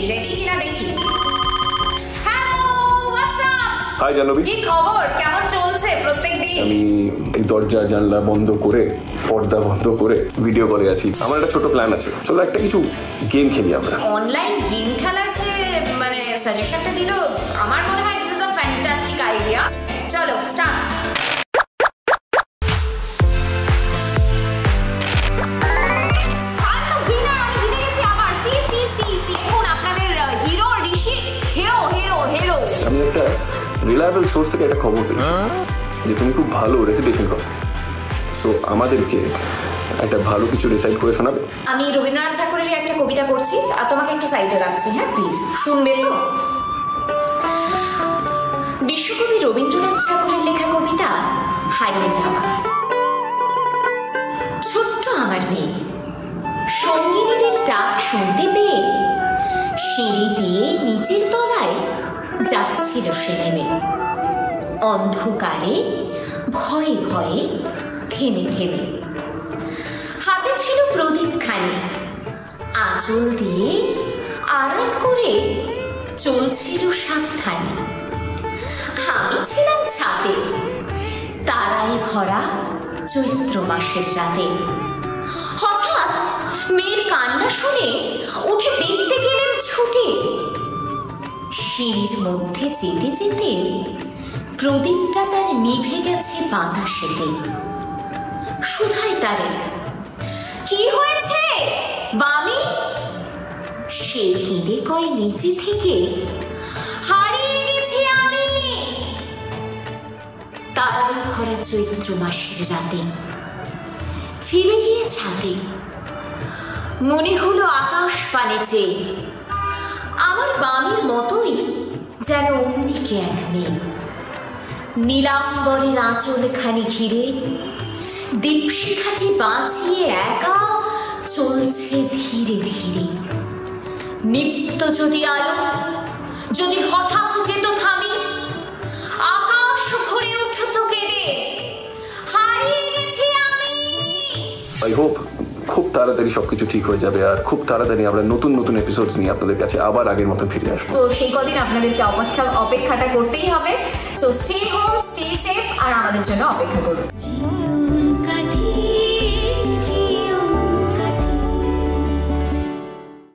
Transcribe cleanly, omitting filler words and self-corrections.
Ready কিনা দেখি। Hello, what's up? Hi Jahnavi, কি খবর? কেমন চলছে প্রত্যেকদিন? আমি এই দরজা জানলা বন্ধ করে, পর্দা বন্ধ করে ভিডিও কলে আছি। আমার একটা ছোট প্ল্যান আছে, চলো একটা কিছু গেম খেলি আমরা। অনলাইন গেম খেলার যে মানে সাজেশনটা দিল, আমার মনে হয় this is a fantastic idea. চলো স্টার্ট। আমি একটা রিলায়েবল সোর্স থেকে একটা খবর পেয়েছি যে তুমি খুব ভালো রেসিটেশন করো, সো আমাদেরকে একটা ভালো কিছু ডিসাইড করে শোনাবে। আমি রবীন্দ্রনাথ ঠাকুরের একটা কবিতা করছি, আর তোমাকে একটু সাইডে রাখছি, হ্যাঁ প্লিজ শুনবে তো? বিশ্বকবি রবীন্দ্রনাথ ঠাকুরের লেখা কবিতা হারিয়ে যাওয়া। ছোট্ট আমার মেয়ে সঙ্গিনীদের ডাক শুনতে পেয়ে সিঁড়ি দিয়ে নিচের তলায় যাচ্ছিল সে নেমে, অন্ধকারে ভয়ে ভয়ে থেমে থেমে। হাতে ছিল প্রদীপ খানি, আঁচল দিয়ে আড়াল করে চলছিল সাবধানে। আমি ছিলাম ছাদে, তারায় ভরা চৈত্র মাসের রাতে। হঠাৎ মেয়ের কান্না শুনে উঠে দেখতে গেলেন ছুটে। সিঁড়ির মধ্যে যেতে যেতে প্রদীপটা তার নিভে গেছে বাতাসেতে। শুধাই তারে, কি হয়েছে বামি? সে কেঁদে কয় নিচে থেকে, হারিয়ে গেছি আমি তারাই ভরা চৈত্র মাসের রাতে। ফিরে গিয়ে ছাদে মনে হলো আকাশ পানে চেয়ে, আমার বামির মতোই যেন অন্যকে এক মেয়ে। নীলাম্বরের আঁচল খানি ঘিরে দীপশিখাটি বাঁচিয়ে একা চলছে ধীরে ধীরে। নিত্য যদি আলো, যদি হঠাৎ যেত থামি, আকাশ ভরে উঠত কেঁদে, হারিয়ে গেছি আমি। আই হোপ খুব তাড়াতাড়ি সবকিছু ঠিক হয়ে যাবে, আর খুব তাড়াতাড়ি আমরা নতুন নতুন এপিসোডস নিয়ে আপনাদের কাছে আবার আগের মতো ফিরে আসবো। তো সেই কদিন আপনাদেরকে অপেক্ষাটা করতেই হবে। So stay home, stay safe, আর আমাদের জন্য অপেক্ষা করুন।